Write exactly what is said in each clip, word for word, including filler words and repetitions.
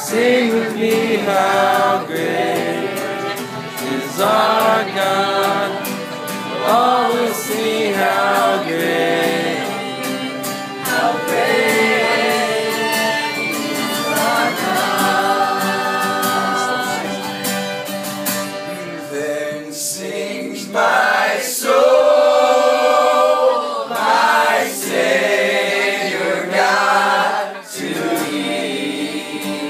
Sing with me how great is our God. All will see how great, how great is our God. Then sings my soul, my Savior God, to thee.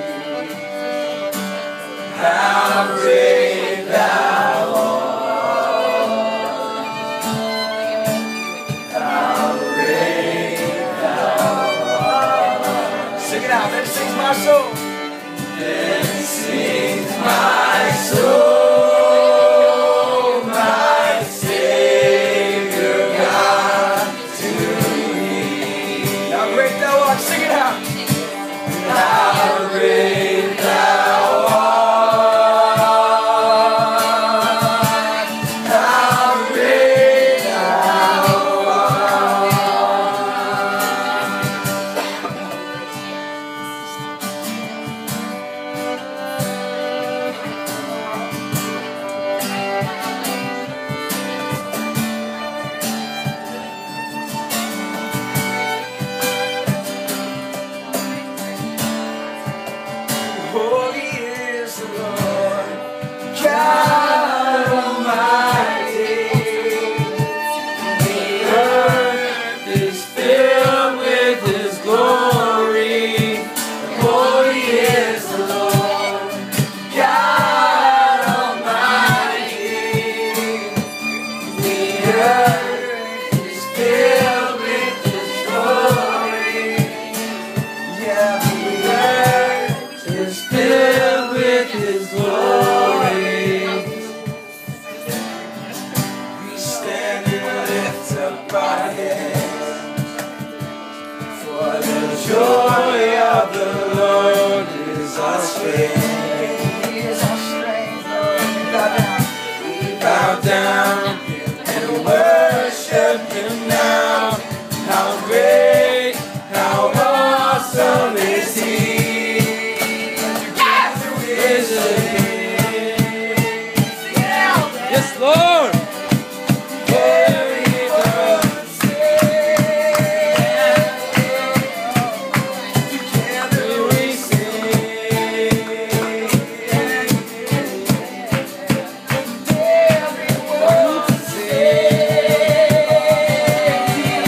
How great thou art, how great thou art. Sing it out, then sings my soul. Then sings my soul, my Savior God, to thee. How great thou art, sing it out. How great thou art, how great thou Holy is the Lord, God Almighty. The earth is filled with His glory. Holy is the Lord, God Almighty. The earth is filled with His glory. Yeah, the earth is filled with His glory. We stand and lift up our hands, for the joy of the Lord is our strength. He is our strength, Lord. We bow down, we bow down and worship Him now. How great, how awesome is He. Yes, Lord. Together we sing. Everyone sing.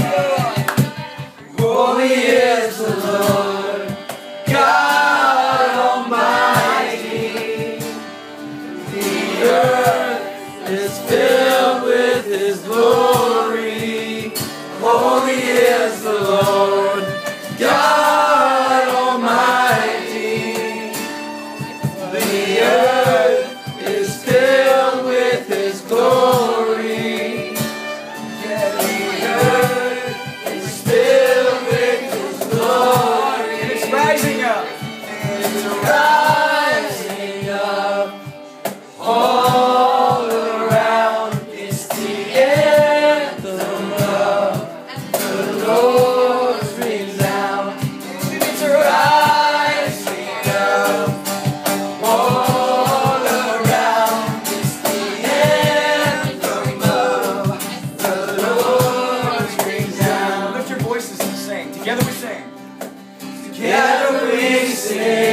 Holy is the Lord, God Almighty. The earth is filled with His glory. Holy is the Lord, God Almighty. The earth is filled with His glory. Yeah, the earth is filled with His glory. It's rising up. It's rising up. All around is the anthem of the Lord's resound. It's rising up. All around is the anthem of the Lord's resound. Lift your voices and sing. Together we sing. Together we sing.